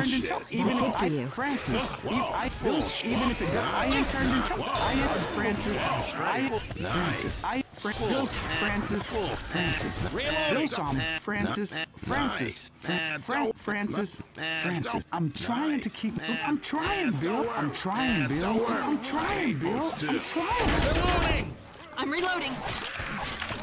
turned into even if I Francis. Even if it does, I am turned into I am Francis. Bill's Francis. Bill saw me. Francis. I'm trying to keep. I'm trying, Bill. I'm trying, Bill. I'm trying. I'm reloading.